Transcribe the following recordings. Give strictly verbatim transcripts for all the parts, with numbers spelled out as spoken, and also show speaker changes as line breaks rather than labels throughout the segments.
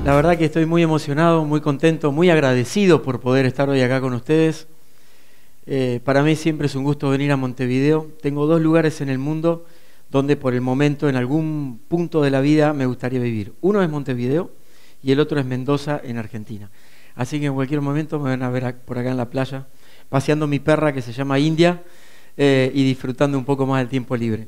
La verdad que estoy muy emocionado, muy contento, muy agradecido por poder estar hoy acá con ustedes. Eh, para mí siempre es un gusto venir a Montevideo. Tengo dos lugares en el mundo donde por el momento, en algún punto de la vida, me gustaría vivir. Uno es Montevideo y el otro es Mendoza, en Argentina. Así que en cualquier momento me van a ver por acá en la playa, paseando mi perra que se llama India eh, y disfrutando un poco más del tiempo libre.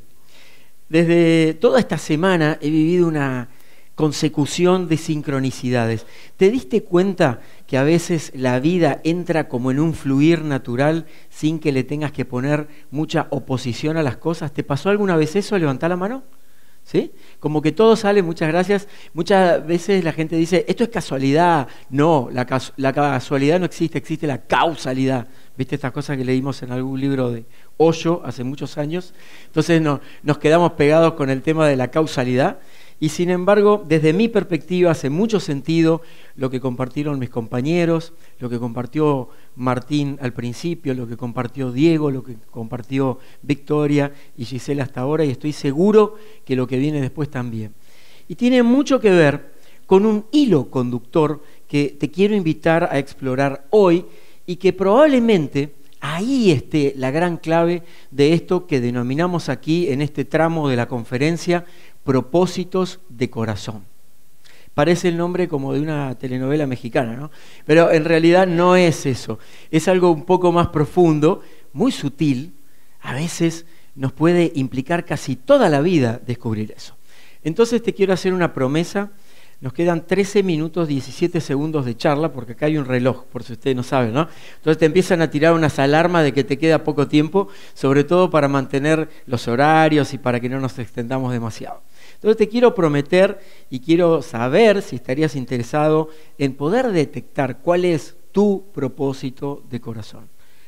Desde toda esta semana he vivido una consecución de sincronicidades. ¿Te diste cuenta que a veces la vida entra como en un fluir natural sin que le tengas que poner mucha oposición a las cosas? ¿Te pasó alguna vez eso? Levantá la mano. ¿Sí? Como que todo sale, muchas gracias. Muchas veces la gente dice, esto es casualidad. No, la, casu la casualidad no existe, existe la causalidad. ¿Viste estas cosas que leímos en algún libro de Osho hace muchos años? Entonces no, nos quedamos pegados con el tema de la causalidad. Y sin embargo, desde mi perspectiva, hace mucho sentido lo que compartieron mis compañeros, lo que compartió Martín al principio, lo que compartió Diego, lo que compartió Victoria y Gisela hasta ahora, y estoy seguro que lo que viene después también. Y tiene mucho que ver con un hilo conductor que te quiero invitar a explorar hoy y que probablemente ahí esté la gran clave de esto que denominamos aquí en este tramo de la conferencia propósitos de corazón. Parece el nombre como de una telenovela mexicana, ¿no? Pero en realidad no es eso. Es algo un poco más profundo, muy sutil. A veces nos puede implicar casi toda la vida descubrir eso. Entonces te quiero hacer una promesa. Nos quedan trece minutos, diecisiete segundos de charla, porque acá hay un reloj, por si ustedes no saben, ¿no? Entonces te empiezan a tirar unas alarmas de que te queda poco tiempo, sobre todo para mantener los horarios y para que no nos extendamos demasiado. Entonces te quiero prometer y quiero saber si estarías interesado en poder detectar cuál es tu propósito de corazón.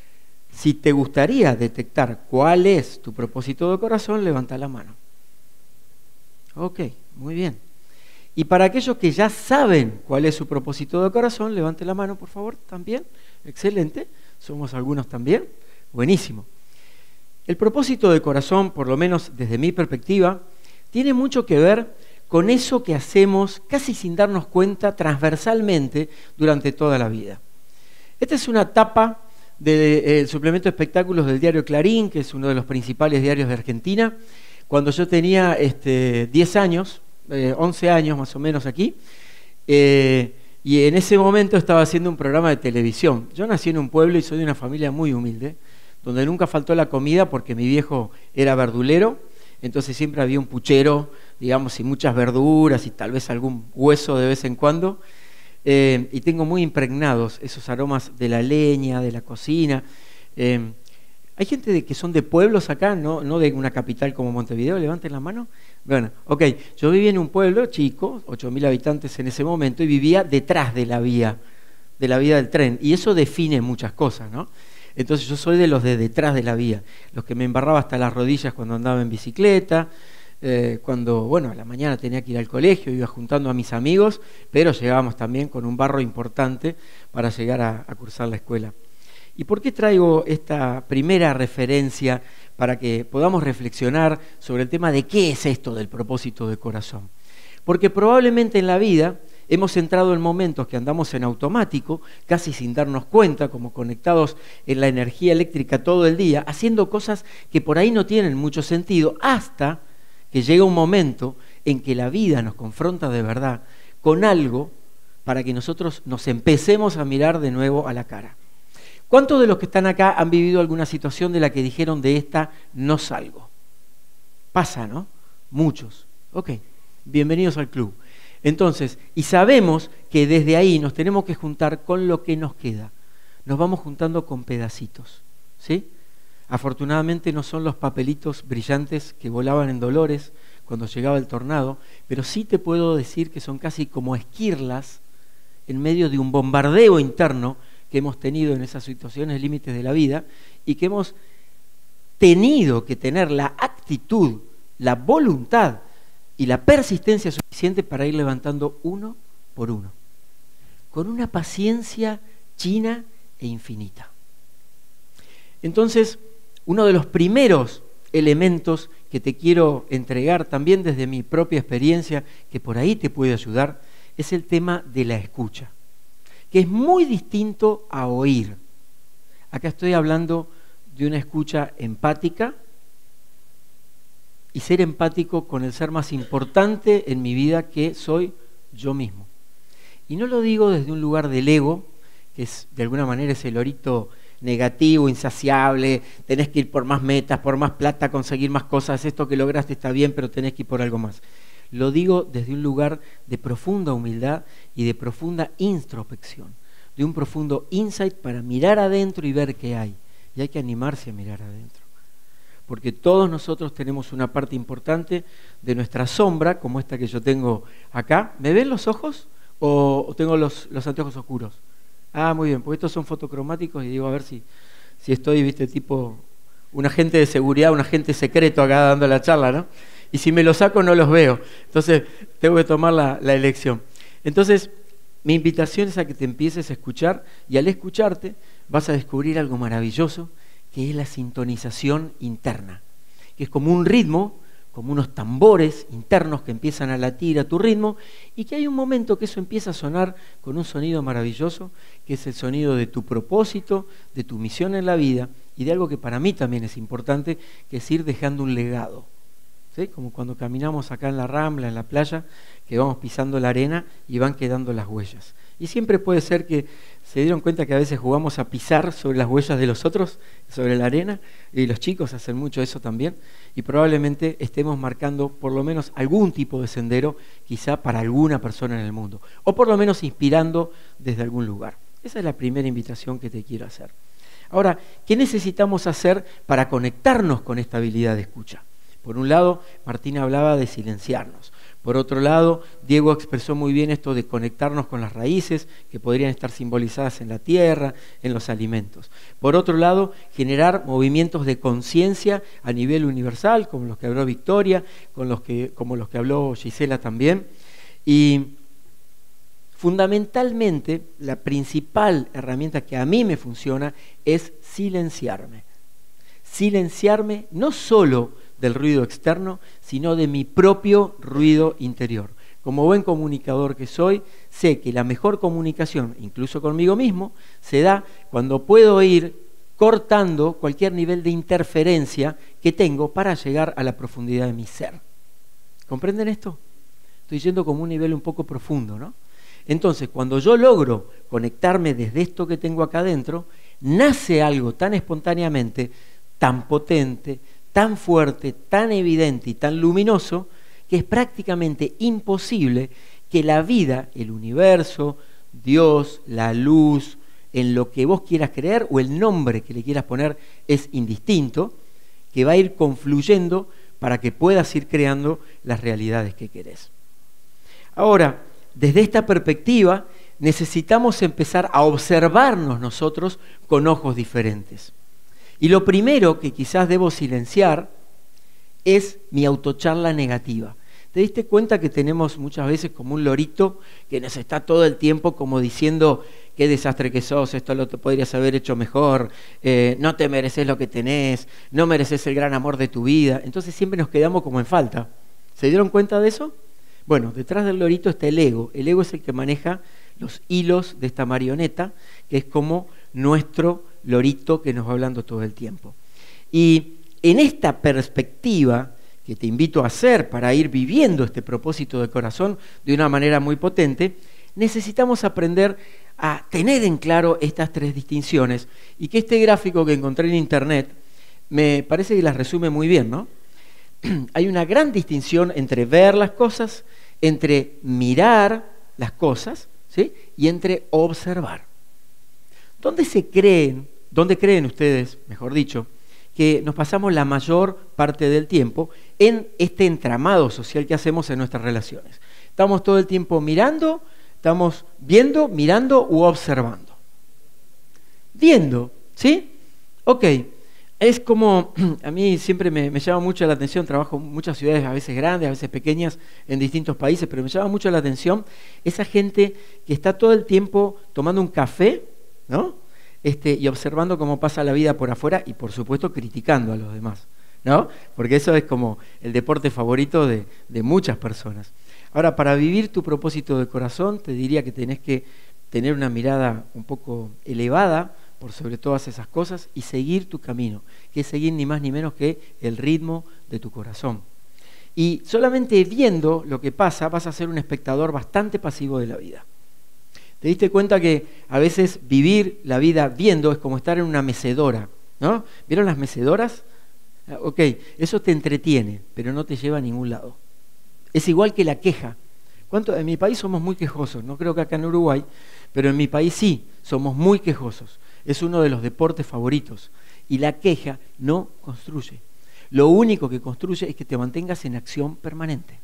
Si te gustaría detectar cuál es tu propósito de corazón, levanta la mano. Ok, muy bien. Y para aquellos que ya saben cuál es su propósito de corazón, levante la mano, por favor, también. Excelente, somos algunos también. Buenísimo. El propósito de corazón, por lo menos desde mi perspectiva, tiene mucho que ver con eso que hacemos casi sin darnos cuenta transversalmente durante toda la vida. Esta es una tapa del suplemento de espectáculos del diario Clarín, que es uno de los principales diarios de Argentina. Cuando yo tenía este, diez años, eh, once años más o menos aquí, eh, y en ese momento estaba haciendo un programa de televisión. Yo nací en un pueblo y soy de una familia muy humilde, donde nunca faltó la comida porque mi viejo era verdulero. Entonces siempre había un puchero, digamos, y muchas verduras y tal vez algún hueso de vez en cuando. Eh, y tengo muy impregnados esos aromas de la leña, de la cocina. Eh, ¿Hay gente de, que son de pueblos acá, no, no de una capital como Montevideo? Levanten la mano. Bueno, ok, yo vivía en un pueblo chico, ocho mil habitantes en ese momento, y vivía detrás de la vía, de la vía del tren. Y eso define muchas cosas, ¿no? Entonces yo soy de los de detrás de la vía, los que me embarraba hasta las rodillas cuando andaba en bicicleta, eh, cuando, bueno, a la mañana tenía que ir al colegio, iba juntando a mis amigos, pero llegábamos también con un barro importante para llegar a, a cursar la escuela. ¿Y por qué traigo esta primera referencia para que podamos reflexionar sobre el tema de qué es esto del propósito de corazón? Porque probablemente en la vida hemos entrado en momentos que andamos en automático, casi sin darnos cuenta, como conectados en la energía eléctrica todo el día, haciendo cosas que por ahí no tienen mucho sentido, hasta que llega un momento en que la vida nos confronta de verdad con algo para que nosotros nos empecemos a mirar de nuevo a la cara. ¿Cuántos de los que están acá han vivido alguna situación de la que dijeron de esta no salgo? Pasa, ¿no? Muchos. Ok, bienvenidos al club. Entonces, y sabemos que desde ahí nos tenemos que juntar con lo que nos queda. Nos vamos juntando con pedacitos, ¿sí? Afortunadamente no son los papelitos brillantes que volaban en Dolores cuando llegaba el tornado, pero sí te puedo decir que son casi como esquirlas en medio de un bombardeo interno que hemos tenido en esas situaciones límites de la vida y que hemos tenido que tener la actitud, la voluntad y la persistencia suficiente para ir levantando uno por uno, con una paciencia china e infinita. Entonces, uno de los primeros elementos que te quiero entregar también desde mi propia experiencia, que por ahí te puede ayudar, es el tema de la escucha, que es muy distinto a oír. Acá estoy hablando de una escucha empática y ser empático con el ser más importante en mi vida, que soy yo mismo. Y no lo digo desde un lugar del ego, que es de alguna manera ese lorito negativo, insaciable, tenés que ir por más metas, por más plata, conseguir más cosas, esto que lograste está bien, pero tenés que ir por algo más. Lo digo desde un lugar de profunda humildad y de profunda introspección, de un profundo insight para mirar adentro y ver qué hay. Y hay que animarse a mirar adentro, porque todos nosotros tenemos una parte importante de nuestra sombra, como esta que yo tengo acá. ¿Me ven los ojos o tengo los, los anteojos oscuros? Ah, muy bien, porque estos son fotocromáticos y digo, a ver si, si estoy, viste, tipo un agente de seguridad, un agente secreto acá dando la charla, ¿no? Y si me los saco no los veo, entonces tengo que tomar la, la elección. Entonces, mi invitación es a que te empieces a escuchar, y al escucharte vas a descubrir algo maravilloso, que es la sintonización interna, que es como un ritmo, como unos tambores internos que empiezan a latir a tu ritmo, y que hay un momento que eso empieza a sonar con un sonido maravilloso, que es el sonido de tu propósito, de tu misión en la vida, y de algo que para mí también es importante, que es ir dejando un legado. ¿Sí? Como cuando caminamos acá en la Rambla, en la playa, que vamos pisando la arena y van quedando las huellas. Y siempre puede ser que se dieron cuenta que a veces jugamos a pisar sobre las huellas de los otros, sobre la arena, y los chicos hacen mucho eso también, y probablemente estemos marcando por lo menos algún tipo de sendero, quizá para alguna persona en el mundo, o por lo menos inspirando desde algún lugar. Esa es la primera invitación que te quiero hacer. Ahora, ¿qué necesitamos hacer para conectarnos con esta habilidad de escucha? Por un lado, Martina hablaba de silenciarnos. Por otro lado, Diego expresó muy bien esto de conectarnos con las raíces, que podrían estar simbolizadas en la tierra, en los alimentos. Por otro lado, generar movimientos de conciencia a nivel universal, como los que habló Victoria, con los que, como los que habló Gisela también. Y fundamentalmente, la principal herramienta que a mí me funciona es silenciarme. Silenciarme no solo del ruido externo, sino de mi propio ruido interior. Como buen comunicador que soy, sé que la mejor comunicación, incluso conmigo mismo, se da cuando puedo ir cortando cualquier nivel de interferencia que tengo para llegar a la profundidad de mi ser. ¿Comprenden esto? Estoy yendo como un nivel un poco profundo, ¿no? Entonces, cuando yo logro conectarme desde esto que tengo acá adentro, nace algo tan espontáneamente, tan potente, tan fuerte, tan evidente y tan luminoso, que es prácticamente imposible que la vida, el universo, Dios, la luz, en lo que vos quieras creer o el nombre que le quieras poner es indistinto, que va a ir confluyendo para que puedas ir creando las realidades que querés. Ahora, desde esta perspectiva, necesitamos empezar a observarnos nosotros con ojos diferentes. Y lo primero que quizás debo silenciar es mi autocharla negativa. ¿Te diste cuenta que tenemos muchas veces como un lorito que nos está todo el tiempo como diciendo qué desastre que sos, esto lo te podrías haber hecho mejor, eh, no te mereces lo que tenés, no mereces el gran amor de tu vida? Entonces siempre nos quedamos como en falta. ¿Se dieron cuenta de eso? Bueno, detrás del lorito está el ego. El ego es el que maneja los hilos de esta marioneta, que es como nuestro lorito que nos va hablando todo el tiempo. Y en esta perspectiva que te invito a hacer para ir viviendo este propósito de corazón de una manera muy potente, necesitamos aprender a tener en claro estas tres distinciones, y que este gráfico que encontré en internet me parece que las resume muy bien, ¿no? Hay una gran distinción entre ver las cosas, entre mirar las cosas, ¿sí? Y entre observar. ¿Dónde se creen, dónde creen ustedes, mejor dicho, que nos pasamos la mayor parte del tiempo en este entramado social que hacemos en nuestras relaciones? Estamos todo el tiempo mirando, estamos viendo, mirando u observando. Viendo, ¿sí? Ok, es como, a mí siempre me, me llama mucho la atención, trabajo en muchas ciudades, a veces grandes, a veces pequeñas, en distintos países, pero me llama mucho la atención esa gente que está todo el tiempo tomando un café, ¿no? Este, y observando cómo pasa la vida por afuera y, por supuesto, criticando a los demás, ¿no? Porque eso es como el deporte favorito de, de muchas personas. Ahora, para vivir tu propósito de corazón, te diría que tenés que tener una mirada un poco elevada por sobre todas esas cosas y seguir tu camino, que es seguir ni más ni menos que el ritmo de tu corazón. Y solamente viendo lo que pasa vas a ser un espectador bastante pasivo de la vida. ¿Te diste cuenta que a veces vivir la vida viendo es como estar en una mecedora, ¿no? ¿Vieron las mecedoras? Ok, eso te entretiene, pero no te lleva a ningún lado. Es igual que la queja. ¿Cuánto? En mi país somos muy quejosos, no creo que acá en Uruguay, pero en mi país sí, somos muy quejosos. Es uno de los deportes favoritos. Y la queja no construye. Lo único que construye es que te mantengas en acción permanente.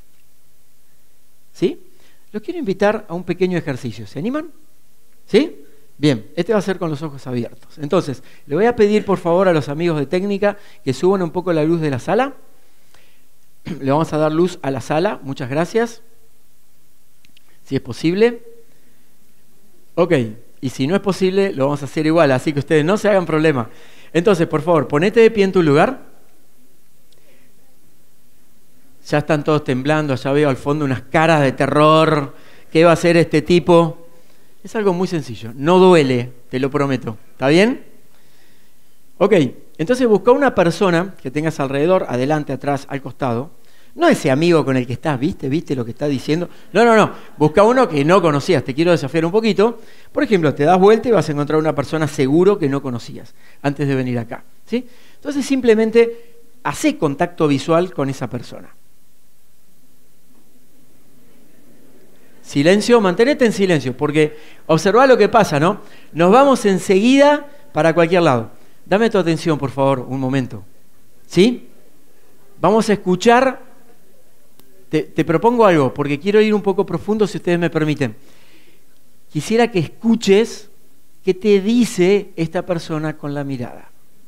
¿Sí? Los quiero invitar a un pequeño ejercicio. ¿Se animan? ¿Sí? Bien, este va a ser con los ojos abiertos. Entonces, le voy a pedir por favor a los amigos de técnica que suban un poco la luz de la sala. Le vamos a dar luz a la sala. Muchas gracias. Si es posible. Ok, y si no es posible, lo vamos a hacer igual, así que ustedes no se hagan problema. Entonces, por favor, ponete de pie en tu lugar. Ya están todos temblando, allá veo al fondo unas caras de terror. ¿Qué va a hacer este tipo? Es algo muy sencillo, no duele, te lo prometo. ¿Está bien? Ok, entonces busca una persona que tengas alrededor, adelante, atrás, al costado. No ese amigo con el que estás, ¿viste? ¿Viste lo que está diciendo? No, no, no. Busca uno que no conocías. Te quiero desafiar un poquito. Por ejemplo, te das vuelta y vas a encontrar una persona seguro que no conocías antes de venir acá, ¿sí? Entonces simplemente hacé contacto visual con esa persona. Silencio, mantenete en silencio, porque observá lo que pasa, ¿no? Nos vamos enseguida para cualquier lado. Dame tu atención, por favor, un momento. ¿Sí? Vamos a escuchar. Te, te propongo algo, porque quiero ir un poco profundo, si ustedes me permiten. Quisiera que escuches qué te dice esta persona con la mirada.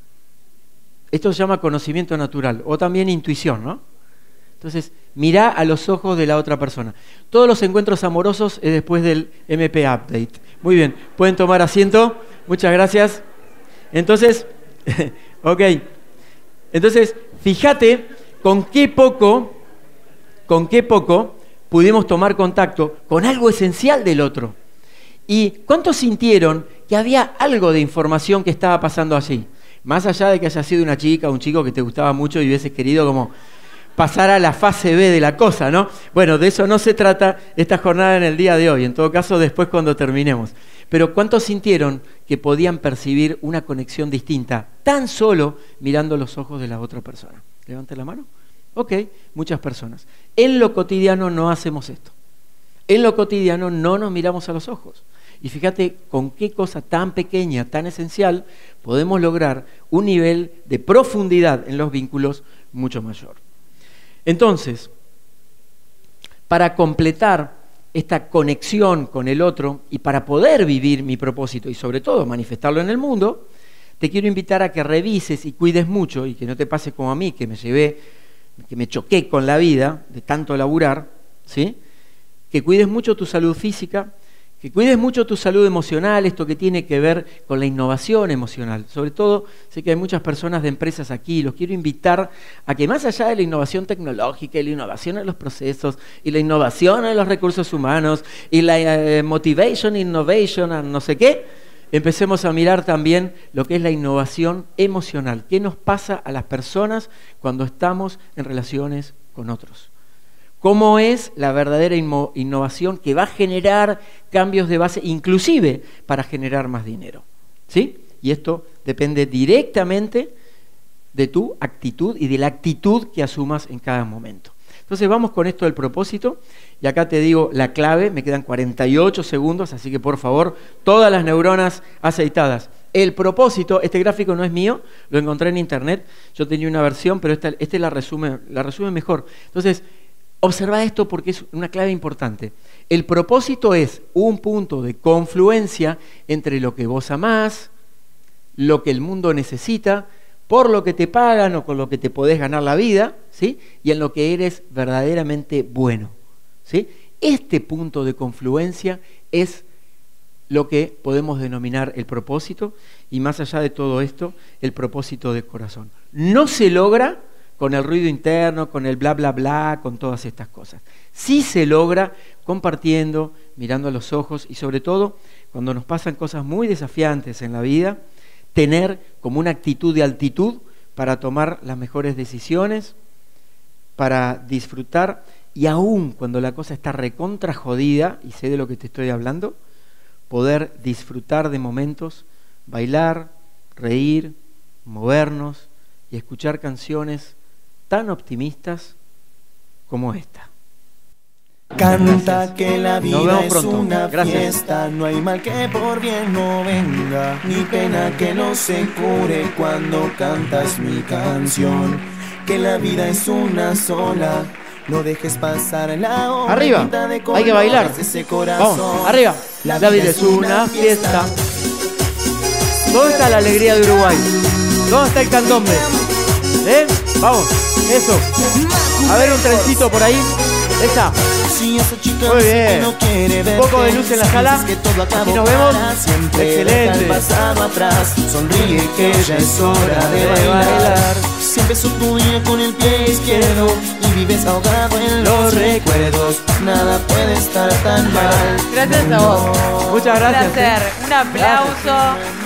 Esto se llama conocimiento natural, o también intuición, ¿no? Entonces, mirá a los ojos de la otra persona. Todos los encuentros amorosos es después del M P Update. Muy bien, pueden tomar asiento. Muchas gracias. Entonces, ok. Entonces, fíjate con qué poco, con qué poco pudimos tomar contacto con algo esencial del otro. ¿Y cuántos sintieron que había algo de información que estaba pasando allí? Más allá de que haya sido una chica o un chico que te gustaba mucho y hubieses querido como pasar a la fase B de la cosa, ¿no? Bueno, de eso no se trata esta jornada en el día de hoy, en todo caso después cuando terminemos. Pero ¿cuántos sintieron que podían percibir una conexión distinta tan solo mirando los ojos de la otra persona? ¿Levante la mano? Ok, muchas personas. En lo cotidiano no hacemos esto. En lo cotidiano no nos miramos a los ojos. Y fíjate con qué cosa tan pequeña, tan esencial, podemos lograr un nivel de profundidad en los vínculos mucho mayor. Entonces, para completar esta conexión con el otro y para poder vivir mi propósito y sobre todo manifestarlo en el mundo, te quiero invitar a que revises y cuides mucho y que no te pase como a mí, que me llevé, que me choqué con la vida de tanto laburar, ¿sí? Que cuides mucho tu salud física, que cuides mucho tu salud emocional, esto que tiene que ver con la innovación emocional. Sobre todo, sé que hay muchas personas de empresas aquí, los quiero invitar a que más allá de la innovación tecnológica y la innovación en los procesos y la innovación en los recursos humanos y la eh, motivation, innovation, no sé qué, empecemos a mirar también lo que es la innovación emocional. ¿Qué nos pasa a las personas cuando estamos en relaciones con otros? ¿Cómo es la verdadera innovación que va a generar cambios de base, inclusive para generar más dinero? ¿Sí? Y esto depende directamente de tu actitud y de la actitud que asumas en cada momento. Entonces vamos con esto del propósito, y acá te digo la clave, me quedan cuarenta y ocho segundos, así que por favor, todas las neuronas aceitadas. El propósito, este gráfico no es mío, lo encontré en internet, yo tenía una versión, pero esta, este la resume, la resume mejor. Entonces, observa esto porque es una clave importante. El propósito es un punto de confluencia entre lo que vos amás, lo que el mundo necesita, por lo que te pagan o con lo que te podés ganar la vida, ¿sí? Y en lo que eres verdaderamente bueno, ¿sí? Este punto de confluencia es lo que podemos denominar el propósito, y más allá de todo esto, el propósito de corazón. No se logra con el ruido interno, con el bla, bla, bla, con todas estas cosas. Sí se logra compartiendo, mirando a los ojos y sobre todo cuando nos pasan cosas muy desafiantes en la vida, tener como una actitud de altitud para tomar las mejores decisiones, para disfrutar y aún cuando la cosa está recontra jodida, y sé de lo que te estoy hablando, poder disfrutar de momentos, bailar, reír, movernos y escuchar canciones tan optimistas como esta.
Canta
Gracias.
que la vida
Nos vemos
es
pronto.
una
Gracias.
fiesta, no hay mal que por bien no venga, ni pena que no se cure cuando cantas mi canción. Que la vida es una sola, no dejes pasar la hora.
Arriba, hay que bailar. Vamos, arriba. La vida es una fiesta. ¿Dónde está la alegría de Uruguay? ¿Dónde está el candombe? ¿Eh? Vamos, eso. A ver un trencito por ahí. Esa. Muy bien. Un poco de luz en la sala. Aquí nos vemos. Excelente.
Sonríe que ya es hora de bailar. Si empezó tu día con el pie izquierdo y vives ahogado en los recuerdos, nada puede estar tan mal.
Gracias a vos.
Muchas gracias.
Un placer. Un aplauso.